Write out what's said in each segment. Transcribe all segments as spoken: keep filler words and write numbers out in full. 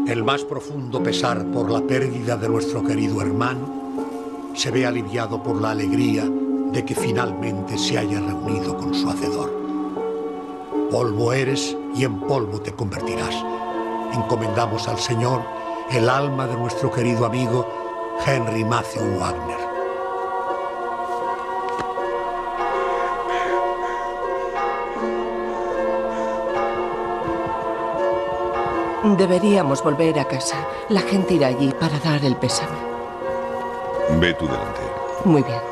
el más profundo pesar por la pérdida de nuestro querido hermano se ve aliviado por la alegría de que finalmente se haya reunido con su hacedor. Polvo eres y en polvo te convertirás. Encomendamos al Señor el alma de nuestro querido amigo Henry Matthew Wagner. Deberíamos volver a casa. La gente irá allí para dar el pésame. Ve tú delante. Muy bien.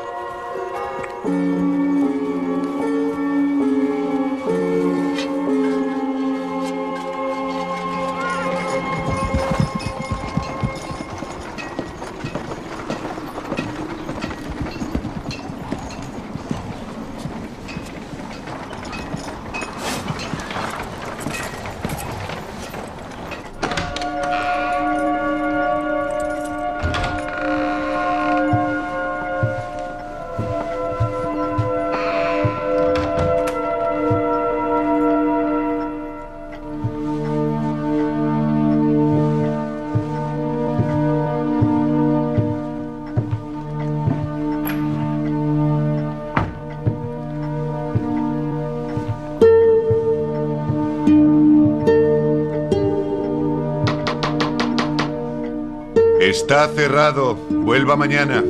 Está cerrado. Vuelva mañana.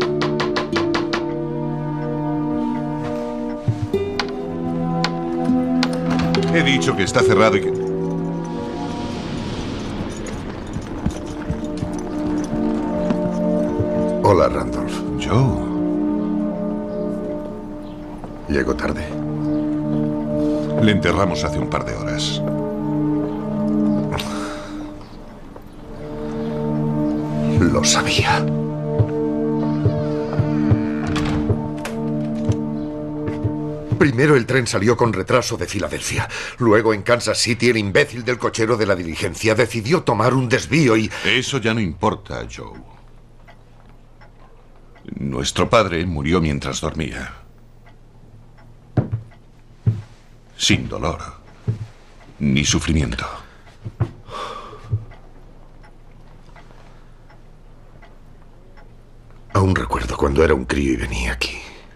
He dicho que está cerrado y que... Hola, Randolph. Joe. ¿Llego tarde? Le enterramos hace un par de horas. Lo sabía. Primero el tren salió con retraso de Filadelfia. Luego en Kansas City el imbécil del cochero de la diligencia decidió tomar un desvío y... Eso ya no importa, Joe. Nuestro padre murió mientras dormía. Sin dolor. Ni sufrimiento. Aún recuerdo cuando era un crío y venía aquí.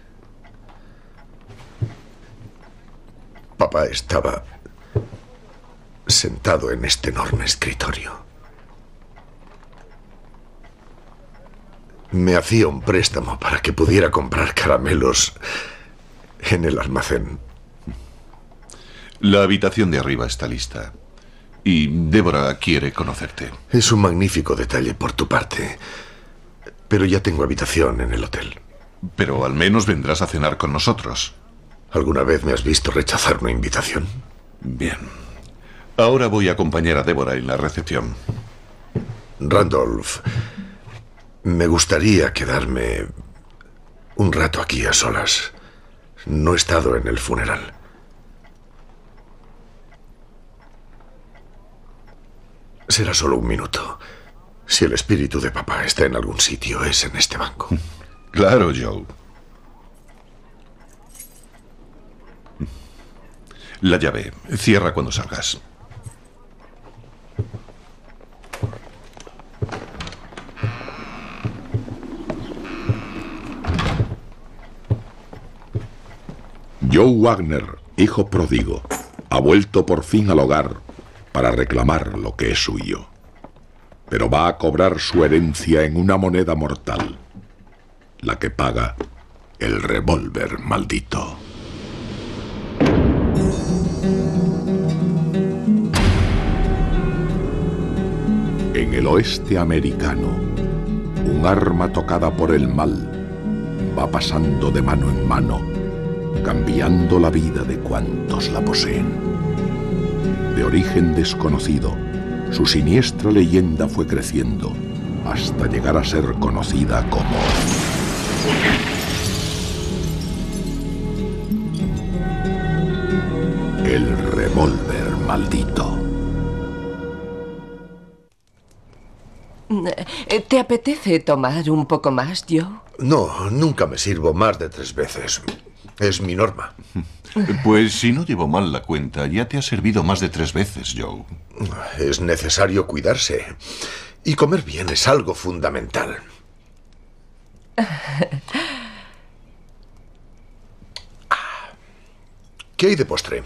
Papá estaba sentado en este enorme escritorio. Me hacía un préstamo para que pudiera comprar caramelos en el almacén. La habitación de arriba está lista. Y Débora quiere conocerte. Es un magnífico detalle por tu parte. Pero ya tengo habitación en el hotel. Pero al menos vendrás a cenar con nosotros. ¿Alguna vez me has visto rechazar una invitación? Bien. Ahora voy a acompañar a Débora en la recepción. Randolph, me gustaría quedarme un rato aquí a solas. No he estado en el funeral. Será solo un minuto. Si el espíritu de papá está en algún sitio, es en este banco. Claro, Joe. La llave. Cierra cuando salgas. Joe Wagner, hijo pródigo, ha vuelto por fin al hogar para reclamar lo que es suyo. Pero va a cobrar su herencia en una moneda mortal, la que paga el revólver maldito. En el oeste americano, un arma tocada por el mal va pasando de mano en mano, cambiando la vida de cuantos la poseen. De origen desconocido, su siniestra leyenda fue creciendo hasta llegar a ser conocida como el revólver maldito. ¿Te apetece tomar un poco más, Joe? No, nunca me sirvo más de tres veces. Es mi norma. Pues si no llevo mal la cuenta, ya te ha servido más de tres veces, Joe. Es necesario cuidarse. Y comer bien es algo fundamental. ¿Qué hay de postre?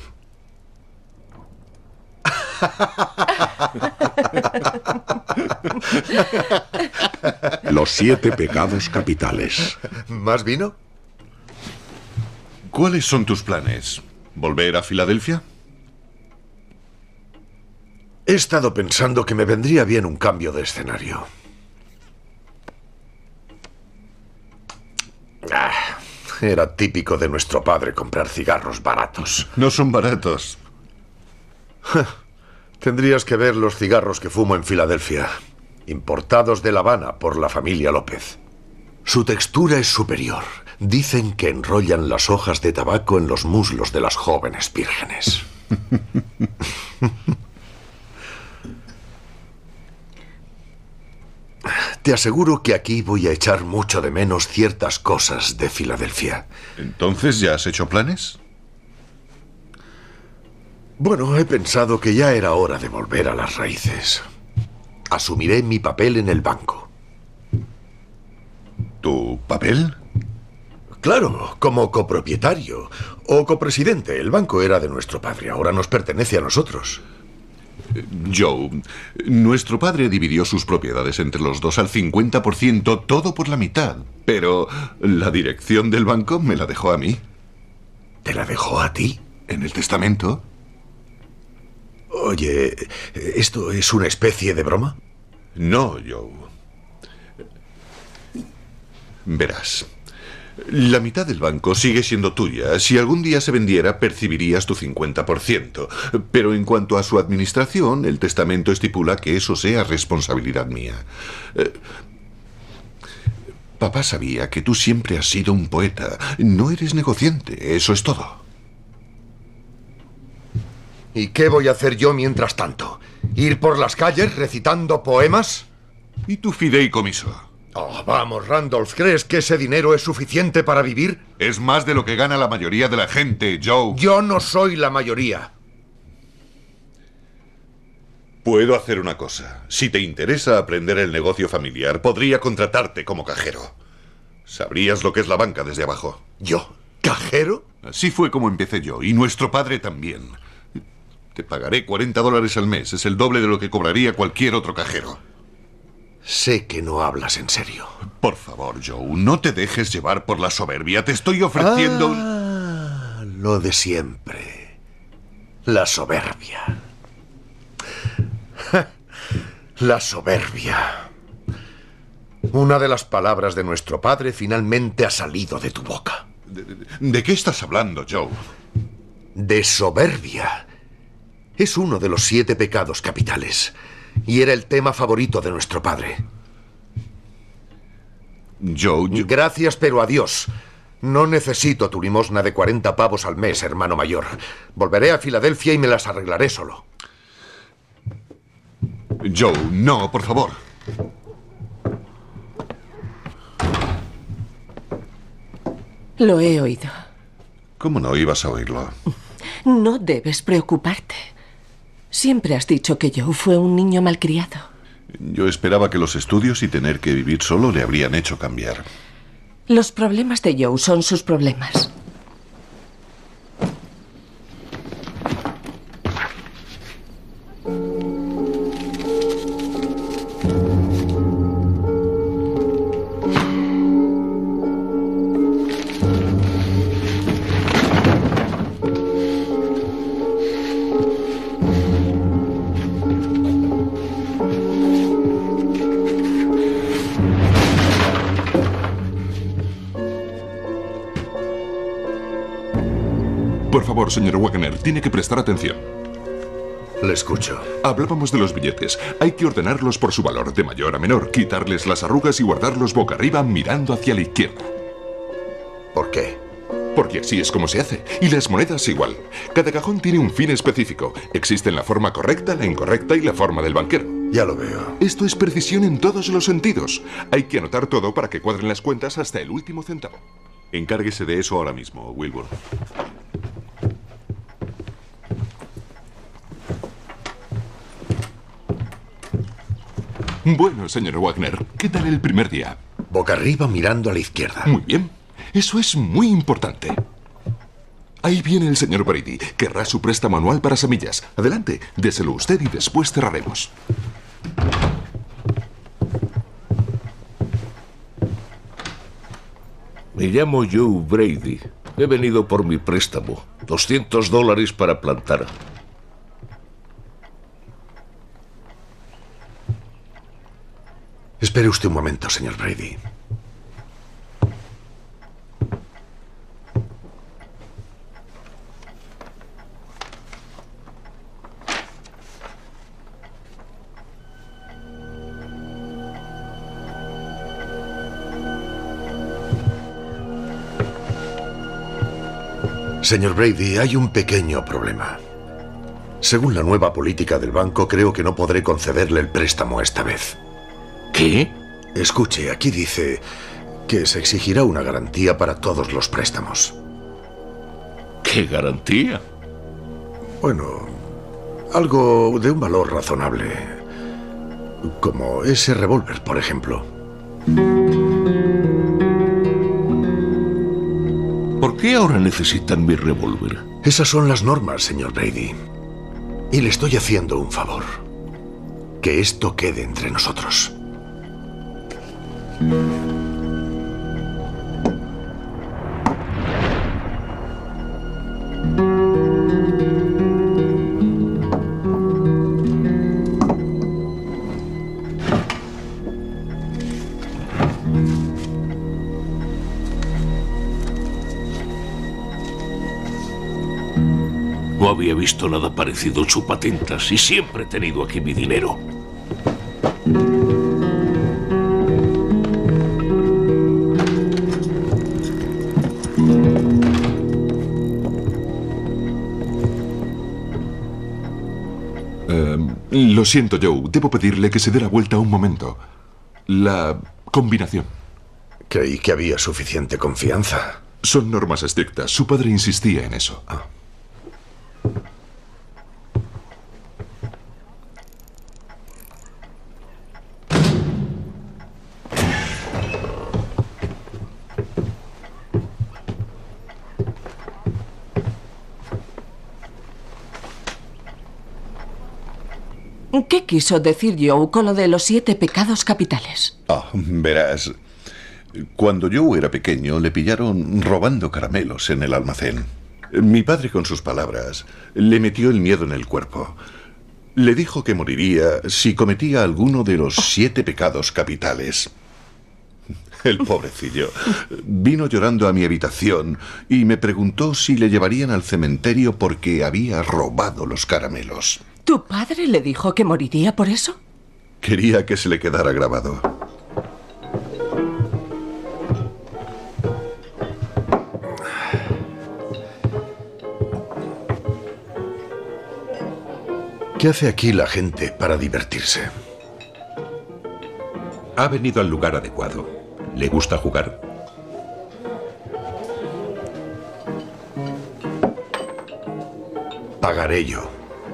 Los siete pecados capitales. ¿Más vino? ¿Cuáles son tus planes? ¿Volver a Filadelfia? He estado pensando que me vendría bien un cambio de escenario. Ah, era típico de nuestro padre comprar cigarros baratos. No son baratos. Tendrías que ver los cigarros que fumo en Filadelfia, importados de La Habana por la familia López. Su textura es superior. Dicen que enrollan las hojas de tabaco en los muslos de las jóvenes vírgenes. Te aseguro que aquí voy a echar mucho de menos ciertas cosas de Filadelfia. ¿Entonces ya has hecho planes? Bueno, he pensado que ya era hora de volver a las raíces. Asumiré mi papel en el banco. ¿Tu papel? Claro, como copropietario o copresidente. El banco era de nuestro padre, ahora nos pertenece a nosotros. Joe, nuestro padre dividió sus propiedades entre los dos al cincuenta por ciento, todo por la mitad. Pero la dirección del banco me la dejó a mí. ¿Te la dejó a ti? ¿En el testamento? Oye, ¿esto es una especie de broma? No, Joe. Verás, la mitad del banco sigue siendo tuya. Si algún día se vendiera, percibirías tu cincuenta por ciento. Pero en cuanto a su administración, el testamento estipula que eso sea responsabilidad mía. Eh, papá sabía que tú siempre has sido un poeta. No eres negociante, eso es todo. ¿Y qué voy a hacer yo mientras tanto? ¿Ir por las calles recitando poemas? ¿Y tu fideicomiso? Oh, vamos, Randolph, ¿crees que ese dinero es suficiente para vivir? Es más de lo que gana la mayoría de la gente, Joe. Yo no soy la mayoría. Puedo hacer una cosa. Si te interesa aprender el negocio familiar, podría contratarte como cajero. Sabrías lo que es la banca desde abajo. ¿Yo? ¿Cajero? Así fue como empecé yo, y nuestro padre también. Te pagaré cuarenta dólares al mes. Es el doble de lo que cobraría cualquier otro cajero. Sé que no hablas en serio. Por favor, Joe, no te dejes llevar por la soberbia. Te estoy ofreciendo... Ah, lo de siempre. La soberbia. La soberbia. Una de las palabras de nuestro padre finalmente ha salido de tu boca. ¿De, de, de qué estás hablando, Joe? De soberbia. Es uno de los siete pecados capitales. Y era el tema favorito de nuestro padre. Joe, yo... Gracias, pero adiós. No necesito tu limosna de cuarenta pavos al mes, hermano mayor. Volveré a Filadelfia y me las arreglaré solo. Joe, no, por favor. Lo he oído. ¿Cómo no ibas a oírlo? No debes preocuparte. Siempre has dicho que Joe fue un niño malcriado. Yo esperaba que los estudios y tener que vivir solo le habrían hecho cambiar. Los problemas de Joe son sus problemas. Por favor, señor Wagner, tiene que prestar atención. Le escucho. Hablábamos de los billetes. Hay que ordenarlos por su valor, de mayor a menor, quitarles las arrugas y guardarlos boca arriba mirando hacia la izquierda. ¿Por qué? Porque así es como se hace. Y las monedas igual. Cada cajón tiene un fin específico. Existen la forma correcta, la incorrecta y la forma del banquero. Ya lo veo. Esto es precisión en todos los sentidos. Hay que anotar todo para que cuadren las cuentas hasta el último centavo. Encárguese de eso ahora mismo, Wilbur. Bueno, señor Wagner, ¿qué tal el primer día? Boca arriba mirando a la izquierda. Muy bien. Eso es muy importante. Ahí viene el señor Brady. Querrá su préstamo anual para semillas. Adelante, déselo usted y después cerraremos. Me llamo Joe Brady. He venido por mi préstamo. doscientos dólares para plantar. Espere usted un momento, señor Brady. Señor Brady, hay un pequeño problema. Según la nueva política del banco, creo que no podré concederle el préstamo esta vez. ¿Qué? Escuche, aquí dice que se exigirá una garantía para todos los préstamos. ¿Qué garantía? Bueno, algo de un valor razonable. Como ese revólver, por ejemplo. ¿Por qué ahora necesitan mi revólver? Esas son las normas, señor Brady. Y le estoy haciendo un favor. Que esto quede entre nosotros. No había visto nada parecido, chupatintas, y siempre he tenido aquí mi dinero. Uh, lo siento, Joe. Debo pedirle que se dé la vuelta un momento. La combinación. Creí que había suficiente confianza. Son normas estrictas. Su padre insistía en eso. Ah. ¿Qué quiso decir Joe con lo de los siete pecados capitales? Ah, verás. Cuando Joe era pequeño, le pillaron robando caramelos en el almacén. Mi padre, con sus palabras, le metió el miedo en el cuerpo. Le dijo que moriría si cometía alguno de los siete pecados capitales. El pobrecillo vino llorando a mi habitación y me preguntó si le llevarían al cementerio porque había robado los caramelos. ¿Tu padre le dijo que moriría por eso? Quería que se le quedara grabado. ¿Qué hace aquí la gente para divertirse? Ha venido al lugar adecuado. ¿Le gusta jugar? Pagaré yo.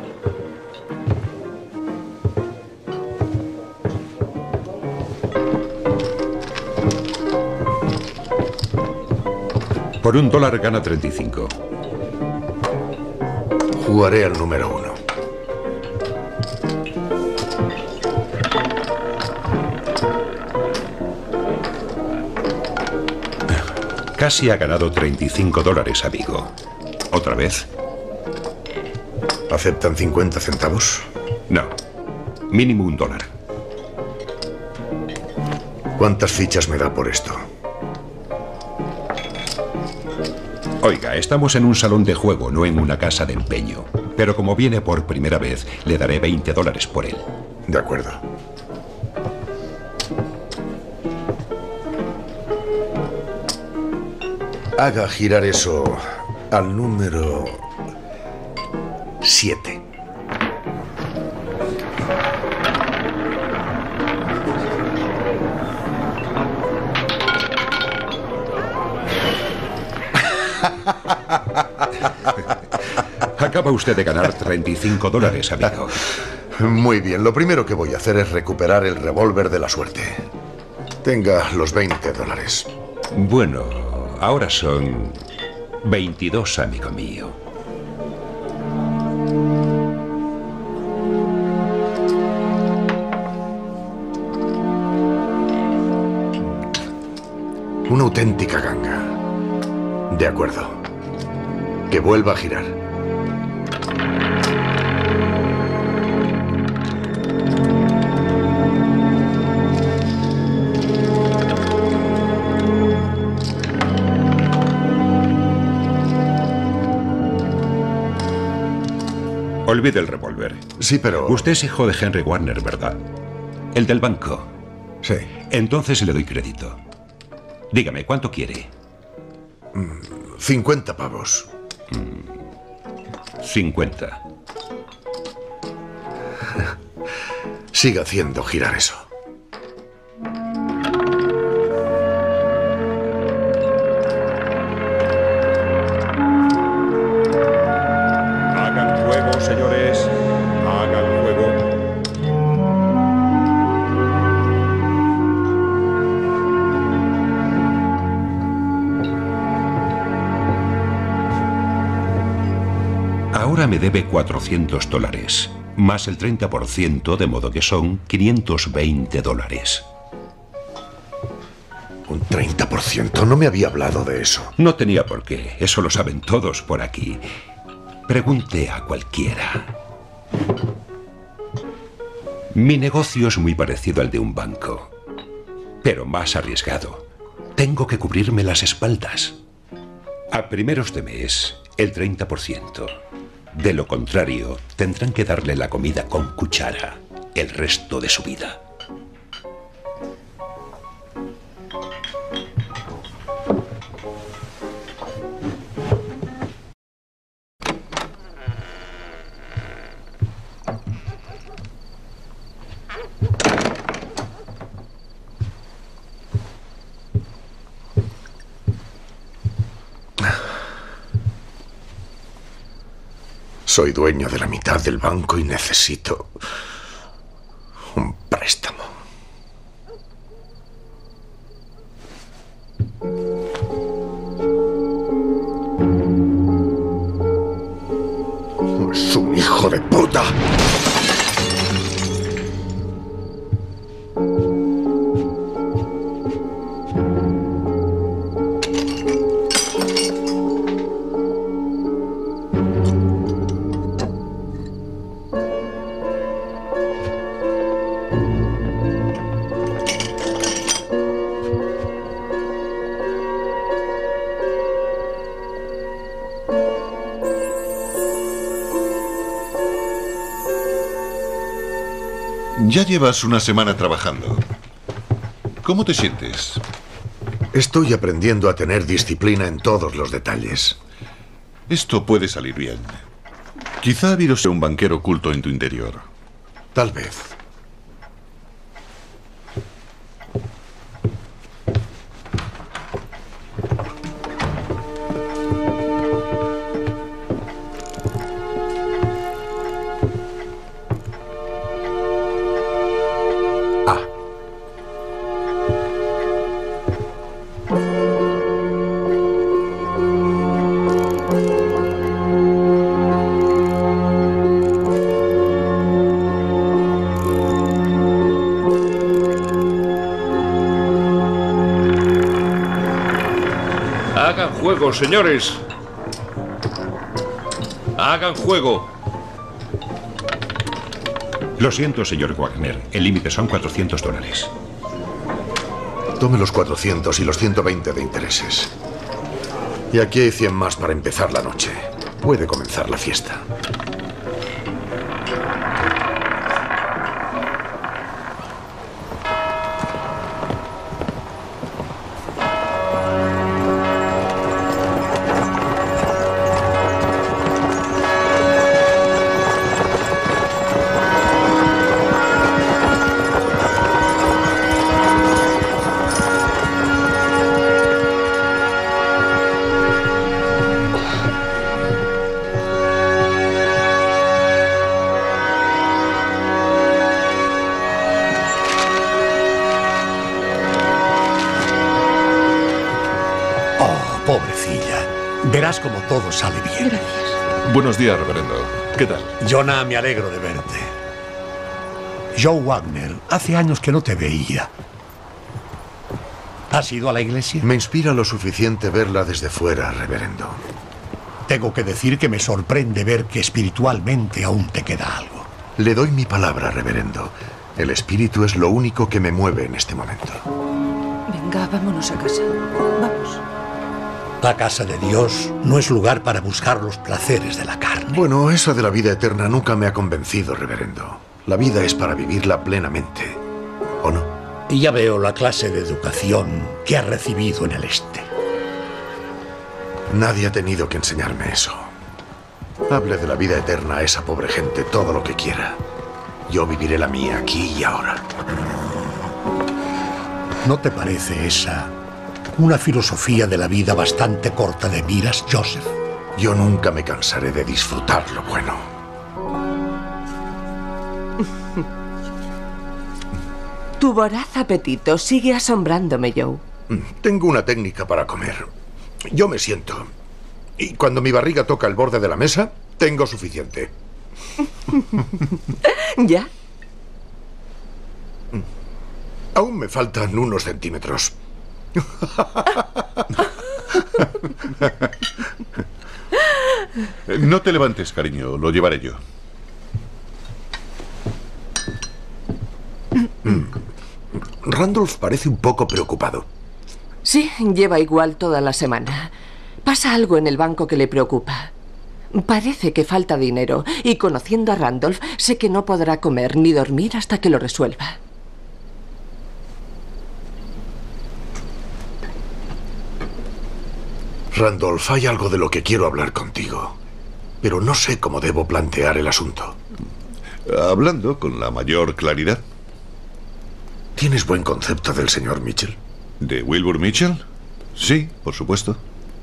Por un dólar gana treinta y cinco. Jugaré al número uno. Casi ha ganado treinta y cinco dólares, amigo. ¿Otra vez? ¿Aceptan cincuenta centavos? No. Mínimo un dólar. ¿Cuántas fichas me da por esto? Oiga, estamos en un salón de juego, no en una casa de empeño. Pero como viene por primera vez, le daré veinte dólares por él. De acuerdo. Haga girar eso al número siete. Acaba usted de ganar treinta y cinco dólares, amigo. Muy bien, lo primero que voy a hacer es recuperar el revólver de la suerte. Tenga los veinte dólares. Bueno, ahora son veintidós, amigo mío. Una auténtica ganga. De acuerdo. Que vuelva a girar. Olvide el revólver. Sí, pero... Usted es hijo de Henry Warner, ¿verdad? El del banco. Sí. Entonces le doy crédito. Dígame, ¿cuánto quiere? cincuenta pavos. cincuenta. Siga haciendo girar eso. Hagan juego, señores. Hagan juego. Ahora me debe cuatrocientos dólares, más el treinta por ciento, de modo que son quinientos veinte dólares. ¿Un treinta por ciento? No me había hablado de eso. No tenía por qué, eso lo saben todos por aquí. Pregunte a cualquiera. Mi negocio es muy parecido al de un banco, pero más arriesgado. Tengo que cubrirme las espaldas. A primeros de mes, el treinta por ciento. De lo contrario, tendrán que darle la comida con cuchara el resto de su vida. Soy dueño de la mitad del banco y necesito un préstamo. ¡Es un hijo de puta! Ya llevas una semana trabajando. ¿Cómo te sientes? Estoy aprendiendo a tener disciplina en todos los detalles. Esto puede salir bien. Quizá ha habido un banquero oculto en tu interior. Tal vez. Hagan juego, señores. Hagan juego. Lo siento, señor Wagner. El límite son cuatrocientos dólares. Tome los cuatrocientos y los ciento veinte de intereses. Y aquí hay cien más para empezar la noche. Puede comenzar la fiesta. Verás como todo sale bien. Gracias. Buenos días, reverendo. ¿Qué tal? Jonah, me alegro de verte. Joe Wagner, hace años que no te veía. ¿Has ido a la iglesia? Me inspira lo suficiente verla desde fuera, reverendo. Tengo que decir que me sorprende ver que espiritualmente aún te queda algo. Le doy mi palabra, reverendo. El espíritu es lo único que me mueve en este momento. Venga, vámonos a casa. Vamos. La casa de Dios no es lugar para buscar los placeres de la carne. Bueno, eso de la vida eterna nunca me ha convencido, reverendo. La vida es para vivirla plenamente, ¿o no? Y ya veo la clase de educación que has recibido en el este. Nadie ha tenido que enseñarme eso. Hable de la vida eterna a esa pobre gente todo lo que quiera. Yo viviré la mía aquí y ahora. ¿No te parece esa una filosofía de la vida bastante corta de miras, Joseph? Yo nunca me cansaré de disfrutar lo bueno. Tu voraz apetito sigue asombrándome, Joe. Tengo una técnica para comer. Yo me siento. Y cuando mi barriga toca el borde de la mesa, tengo suficiente. ¿Ya? Aún me faltan unos centímetros. No te levantes, cariño. Lo llevaré yo. Randolph parece un poco preocupado. Sí, lleva igual toda la semana. Pasa algo en el banco que le preocupa. Parece que falta dinero y conociendo a Randolph sé que no podrá comer ni dormir hasta que lo resuelva. Randolph, hay algo de lo que quiero hablar contigo, pero no sé cómo debo plantear el asunto. Hablando con la mayor claridad. ¿Tienes buen concepto del señor Mitchell? ¿De Wilbur Mitchell? Sí, por supuesto.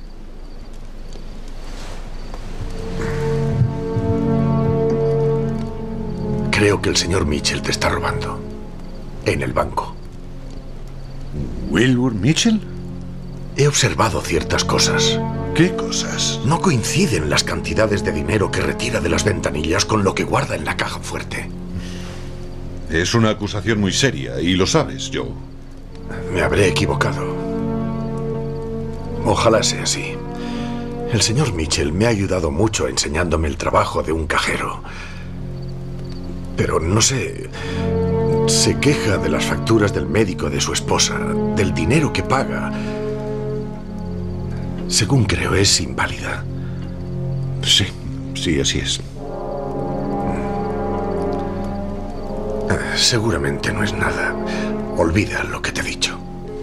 Creo que el señor Mitchell te está robando. En el banco. ¿Wilbur Mitchell? He observado ciertas cosas. ¿Qué cosas? No coinciden las cantidades de dinero que retira de las ventanillas con lo que guarda en la caja fuerte. Es una acusación muy seria, y lo sabes, Joe. Me habré equivocado. Ojalá sea así. El señor Mitchell me ha ayudado mucho enseñándome el trabajo de un cajero. Pero no sé... Se queja de las facturas del médico de su esposa, del dinero que paga. Según creo, es inválida. Sí, sí, así es. Seguramente no es nada. Olvida lo que te he dicho.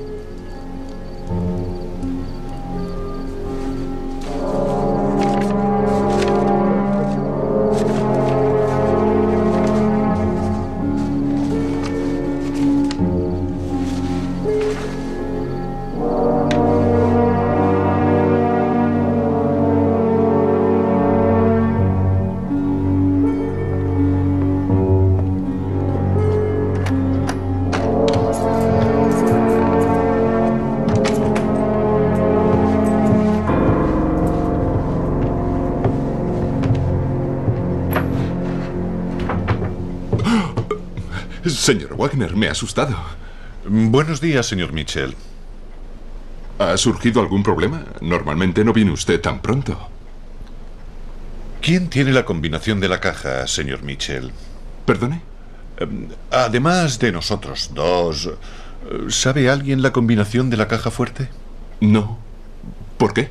Señor Wagner, me ha asustado. Buenos días, señor Mitchell. ¿Ha surgido algún problema? Normalmente no viene usted tan pronto. ¿Quién tiene la combinación de la caja, señor Mitchell? ¿Perdone? Además de nosotros dos, ¿sabe alguien la combinación de la caja fuerte? No. ¿Por qué?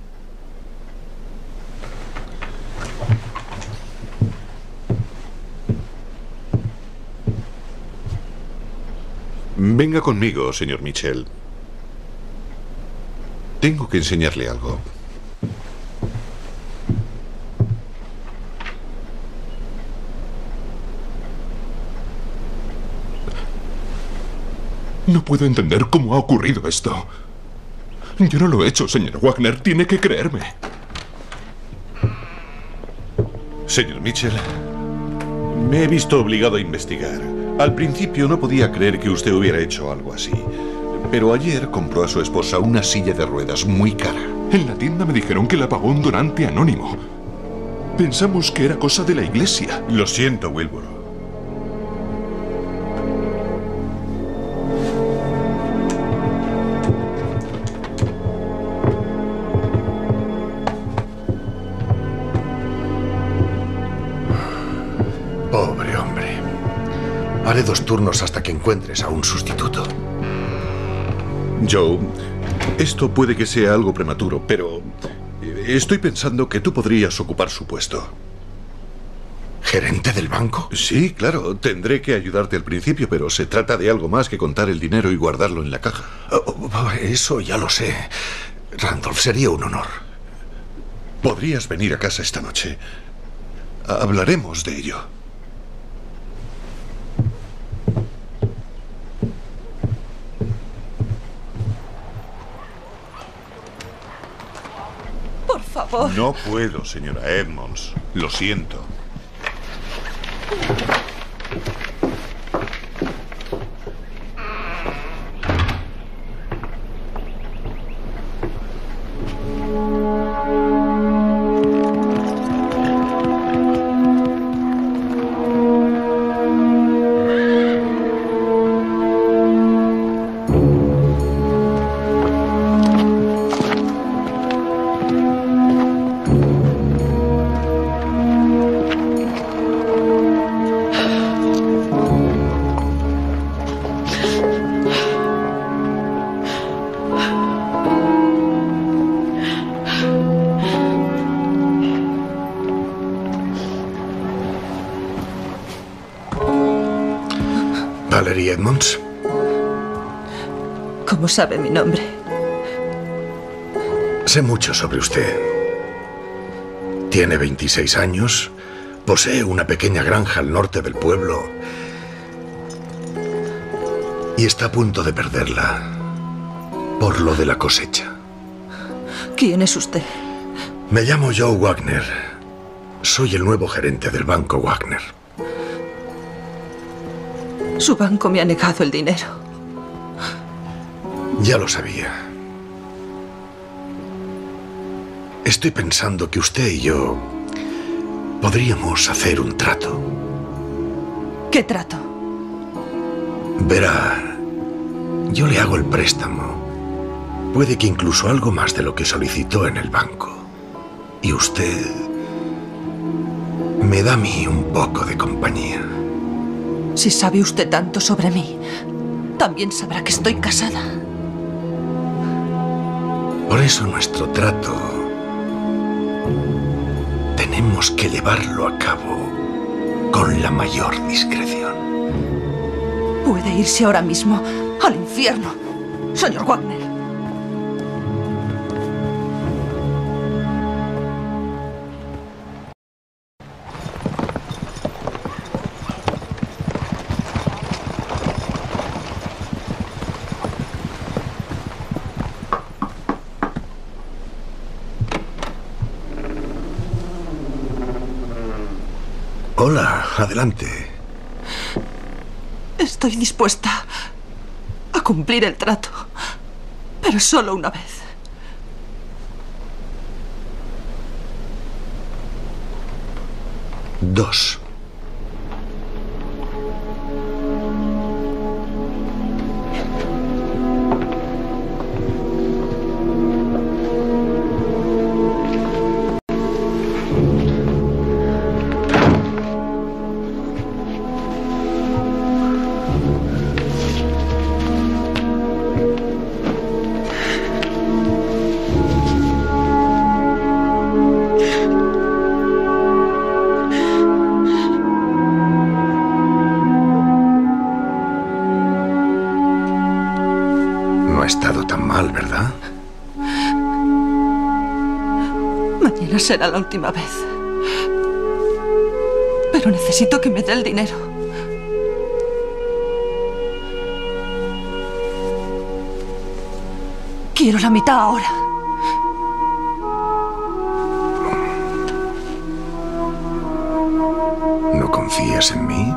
Venga conmigo, señor Mitchell. Tengo que enseñarle algo. No puedo entender cómo ha ocurrido esto. Yo no lo he hecho, señor Wagner. Tiene que creerme. Señor Mitchell, me he visto obligado a investigar. Al principio no podía creer que usted hubiera hecho algo así. Pero ayer compró a su esposa una silla de ruedas muy cara. En la tienda me dijeron que la pagó un donante anónimo. Pensamos que era cosa de la iglesia. Lo siento, Wilbur. Pobre hombre. Haré dos turnos hasta que encuentres a un sustituto. Joe, esto puede que sea algo prematuro, pero estoy pensando que tú podrías ocupar su puesto. ¿Gerente del banco? Sí, claro. Tendré que ayudarte al principio, pero se trata de algo más que contar el dinero y guardarlo en la caja. Oh, eso ya lo sé. Randolph, sería un honor. Podrías venir a casa esta noche. Hablaremos de ello. Por favor. No puedo, señora Edmonds. Lo siento. Valerie Edmonds. ¿Cómo sabe mi nombre? Sé mucho sobre usted. Tiene veintiséis años, posee una pequeña granja al norte del pueblo y está a punto de perderla por lo de la cosecha. ¿Quién es usted? Me llamo Joe Wagner. Soy el nuevo gerente del banco Wagner. Su banco me ha negado el dinero. Ya lo sabía. Estoy pensando que usted y yo podríamos hacer un trato. ¿Qué trato? Verá, yo le hago el préstamo. Puede que incluso algo más de lo que solicitó en el banco. Y usted me da a mí un poco de compañía. Si sabe usted tanto sobre mí, también sabrá que estoy casada. Por eso nuestro trato tenemos que llevarlo a cabo con la mayor discreción. Puede irse ahora mismo al infierno, señor Wagner. Hola, adelante. Estoy dispuesta a cumplir el trato, pero solo una vez. Dos. No ha estado tan mal, ¿verdad? Mañana será la última vez. Pero necesito que me dé el dinero. Quiero la mitad ahora. ¿No confías en mí?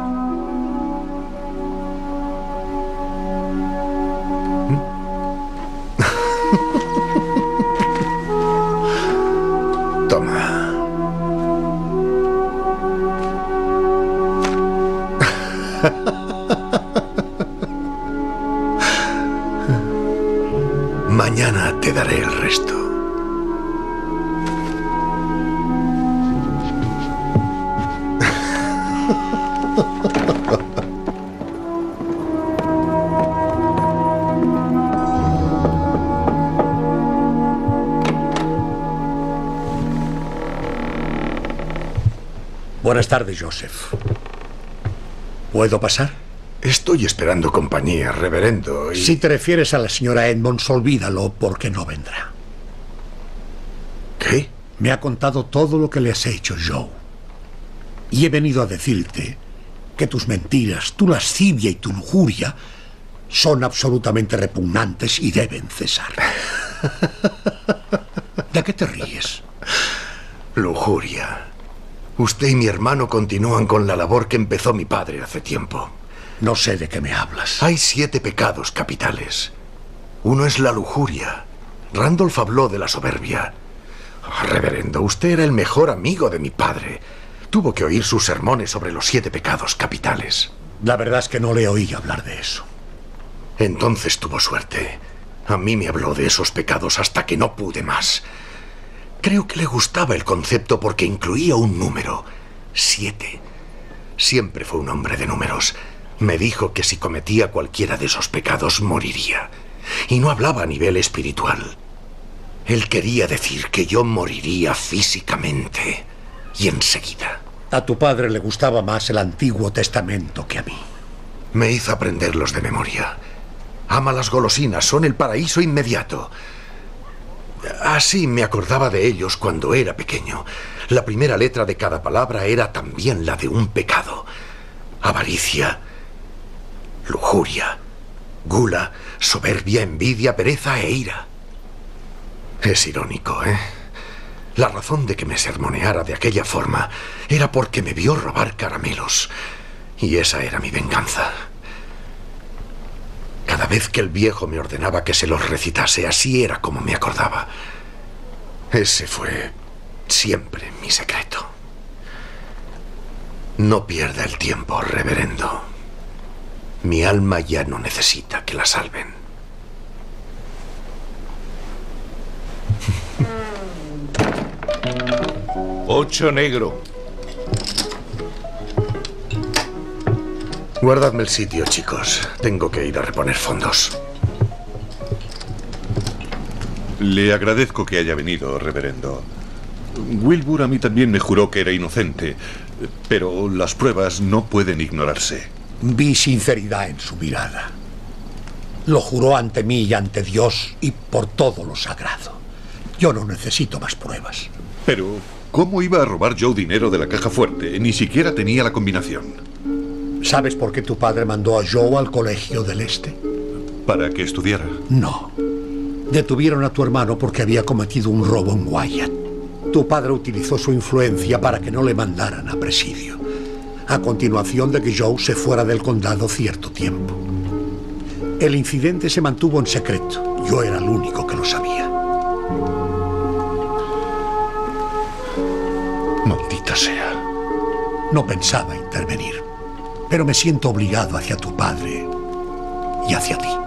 Mañana te daré el resto. Buenas tardes, Joseph. ¿Puedo pasar? Estoy esperando compañía, reverendo, y... Si te refieres a la señora Edmonds, olvídalo porque no vendrá. ¿Qué? Me ha contado todo lo que le has hecho, Joe. Y he venido a decirte que tus mentiras, tu lascivia y tu lujuria son absolutamente repugnantes y deben cesar. ¿De qué te ríes? Lujuria. Usted y mi hermano continúan con la labor que empezó mi padre hace tiempo. No sé de qué me hablas. Hay siete pecados capitales. Uno es la lujuria. Randolph habló de la soberbia. Oh, reverendo, usted era el mejor amigo de mi padre. Tuvo que oír sus sermones sobre los siete pecados capitales. La verdad es que no le oí hablar de eso. Entonces tuvo suerte. A mí me habló de esos pecados hasta que no pude más. Creo que le gustaba el concepto porque incluía un número. Siete. Siempre fue un hombre de números. Me dijo que si cometía cualquiera de esos pecados moriría. Y no hablaba a nivel espiritual. Él quería decir que yo moriría físicamente. Y enseguida. A tu padre le gustaba más el Antiguo Testamento que a mí. Me hizo aprenderlos de memoria. Ama las golosinas, son el paraíso inmediato. Así me acordaba de ellos cuando era pequeño. La primera letra de cada palabra era también la de un pecado. Avaricia, lujuria, gula, soberbia, envidia, pereza e ira. Es irónico, ¿eh? La razón de que me sermoneara de aquella forma era porque me vio robar caramelos. Y esa era mi venganza. Cada vez que el viejo me ordenaba que se los recitase, así era como me acordaba. Ese fue siempre mi secreto. No pierda el tiempo, reverendo. Mi alma ya no necesita que la salven. Ocho negro. Guardadme el sitio, chicos. Tengo que ir a reponer fondos. Le agradezco que haya venido, reverendo. Wilbur a mí también me juró que era inocente, pero las pruebas no pueden ignorarse. Vi sinceridad en su mirada. Lo juró ante mí y ante Dios y por todo lo sagrado. Yo no necesito más pruebas. Pero, ¿cómo iba a robar Joe dinero de la caja fuerte? Ni siquiera tenía la combinación. ¿Sabes por qué tu padre mandó a Joe al colegio del Este? ¿Para que estudiara? No. Detuvieron a tu hermano porque había cometido un robo en Wyatt. Tu padre utilizó su influencia para que no le mandaran a presidio, a continuación de que Joe se fuera del condado cierto tiempo. El incidente se mantuvo en secreto. Yo era el único que lo sabía. Maldita sea. No pensaba intervenir, pero me siento obligado hacia tu padre y hacia ti.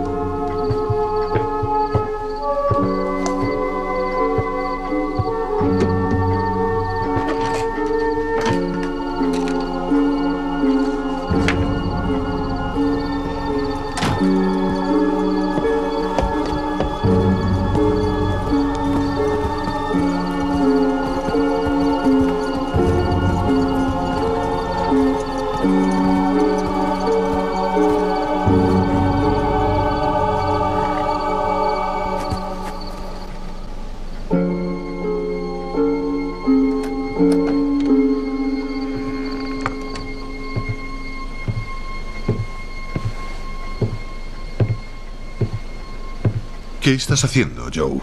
¿Qué estás haciendo, Joe?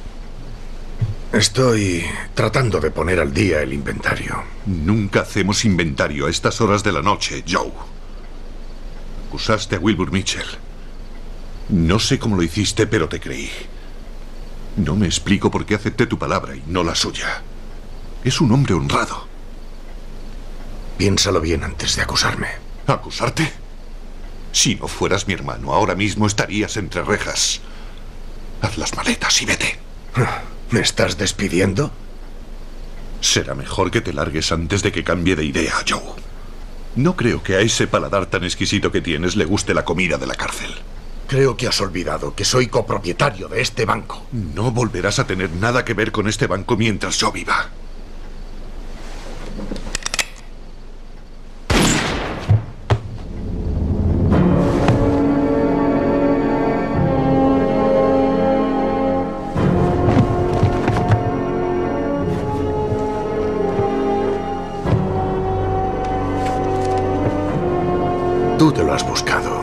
Estoy tratando de poner al día el inventario. Nunca hacemos inventario a estas horas de la noche, Joe. Acusaste a Wilbur Mitchell. No sé cómo lo hiciste, pero te creí. No me explico por qué acepté tu palabra y no la suya. Es un hombre honrado. Piénsalo bien antes de acusarme. ¿Acusarte? Si no fueras mi hermano, ahora mismo estarías entre rejas. Haz las maletas y vete. ¿Me estás despidiendo? Será mejor que te largues antes de que cambie de idea, Joe. No creo que a ese paladar tan exquisito que tienes le guste la comida de la cárcel. Creo que has olvidado que soy copropietario de este banco. No volverás a tener nada que ver con este banco mientras yo viva. Tú te lo has buscado.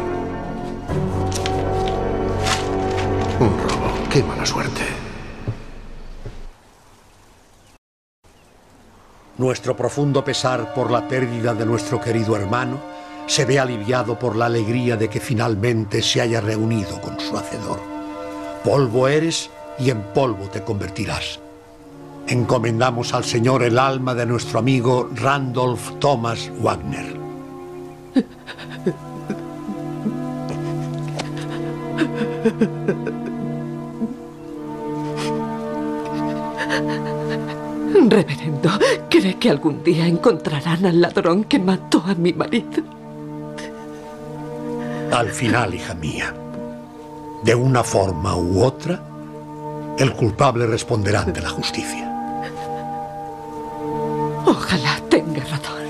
Un robo. Qué mala suerte. Nuestro profundo pesar por la pérdida de nuestro querido hermano se ve aliviado por la alegría de que finalmente se haya reunido con su hacedor. Polvo eres y en polvo te convertirás. Encomendamos al Señor el alma de nuestro amigo Randolph Thomas Wagner. Reverendo, ¿cree que algún día encontrarán al ladrón que mató a mi marido? Al final, hija mía, de una forma u otra, el culpable responderá ante la justicia. Ojalá tenga razón.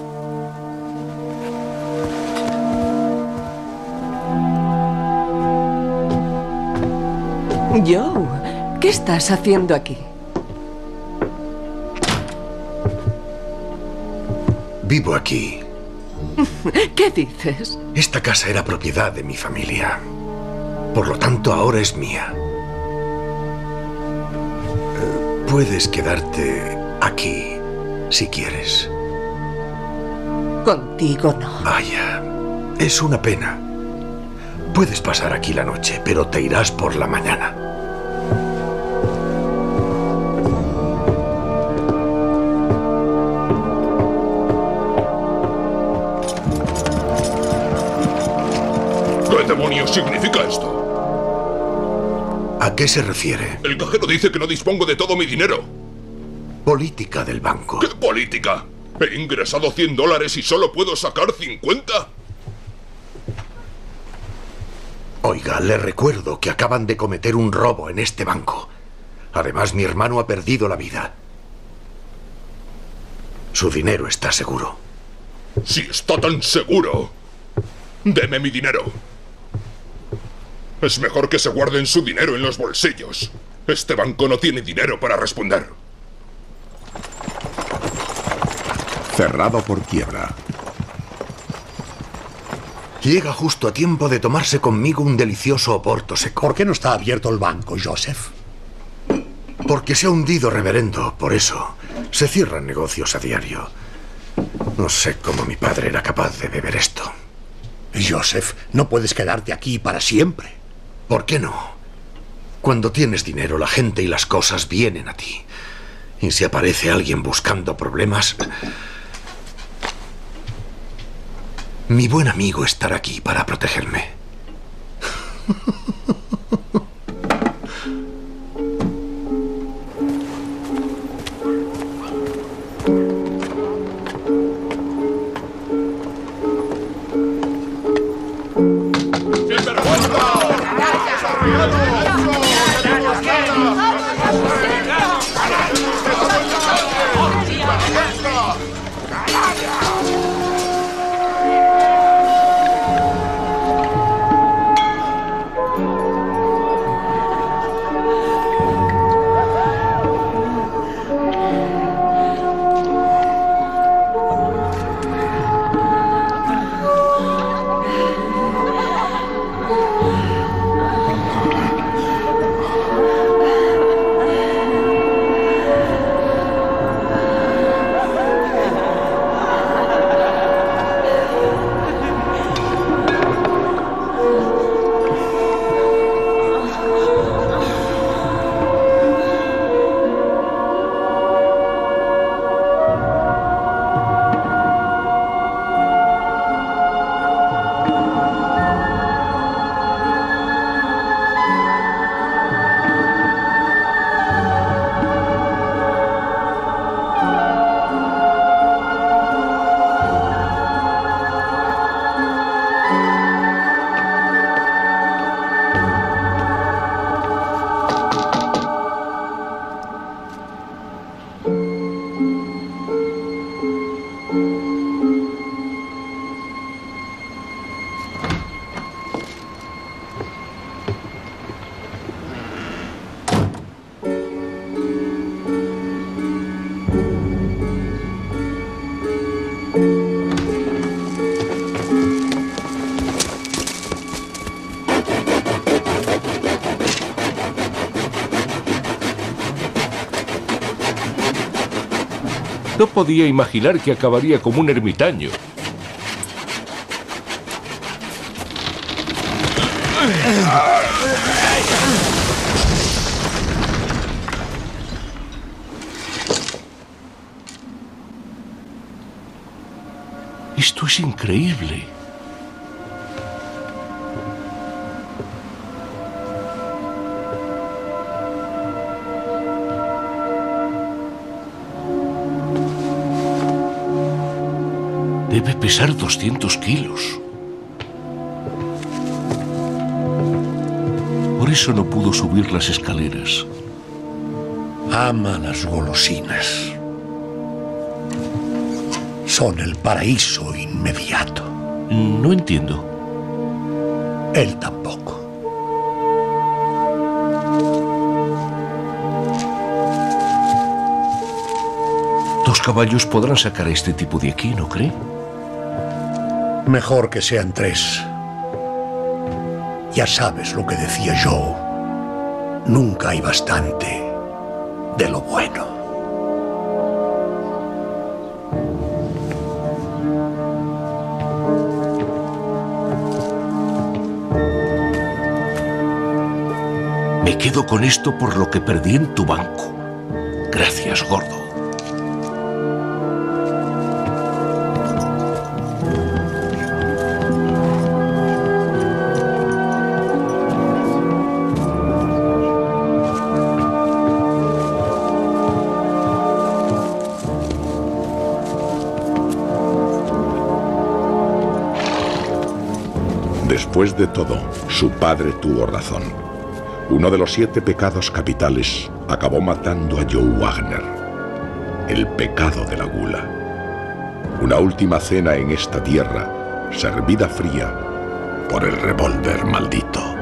Joe, ¿qué estás haciendo aquí? Vivo aquí. ¿Qué dices? Esta casa era propiedad de mi familia. Por lo tanto, ahora es mía. Eh, puedes quedarte aquí, si quieres. Contigo no. Vaya, es una pena. Puedes pasar aquí la noche, pero te irás por la mañana. ¿Qué demonios significa esto? ¿A qué se refiere? El cajero dice que no dispongo de todo mi dinero. Política del banco. ¿Qué política? He ingresado cien dólares y solo puedo sacar cincuenta. Oiga, le recuerdo que acaban de cometer un robo en este banco. Además, mi hermano ha perdido la vida. Su dinero está seguro. Si está tan seguro, deme mi dinero. Es mejor que se guarden su dinero en los bolsillos. Este banco no tiene dinero para responder. Cerrado por quiebra. Llega justo a tiempo de tomarse conmigo un delicioso oporto seco. ¿Por qué no está abierto el banco, Joseph? Porque se ha hundido, reverendo, por eso. Se cierran negocios a diario. No sé cómo mi padre era capaz de beber esto. Joseph, no puedes quedarte aquí para siempre. ¿Por qué no? Cuando tienes dinero, la gente y las cosas vienen a ti. Y si aparece alguien buscando problemas, mi buen amigo estará aquí para protegerme. No podía imaginar que acabaría como un ermitaño. Esto es increíble. Debe pesar doscientos kilos. Por eso no pudo subir las escaleras. Ama las golosinas. Son el paraíso inmediato. No entiendo. Él tampoco. Dos caballos podrán sacar a este tipo de aquí, ¿no cree? Mejor que sean tres. Ya sabes lo que decía Joe. Nunca hay bastante de lo bueno. Me quedo con esto por lo que perdí en tu banco. Gracias, gordo. Después de todo, su padre tuvo razón. Uno de los siete pecados capitales acabó matando a Joe Wagner. El pecado de la gula. Una última cena en esta tierra, servida fría por el revólver maldito.